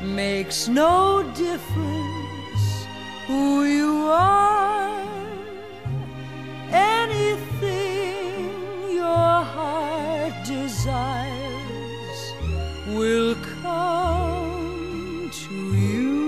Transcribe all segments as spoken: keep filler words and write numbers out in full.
makes no difference who you are. Anything your heart desires will come to you.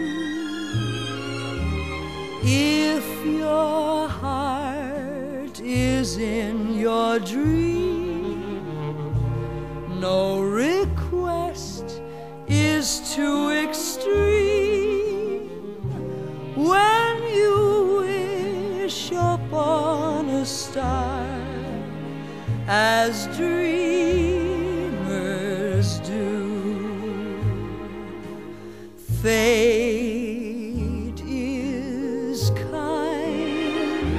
If your heart is in your dream, no request is too extreme. When you wish upon a star, as dreamers do, fate is kind.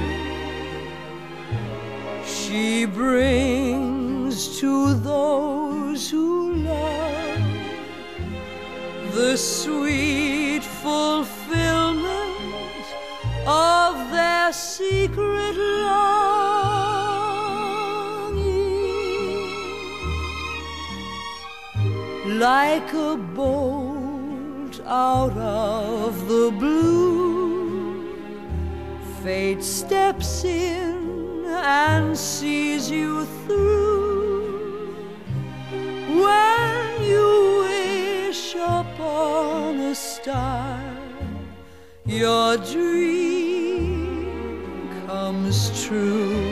She brings to those who love the sweet fulfillment of their secret longing. Like a bolt out of the blue, fate steps in and sees you through. When you wish upon a star, your dream comes true.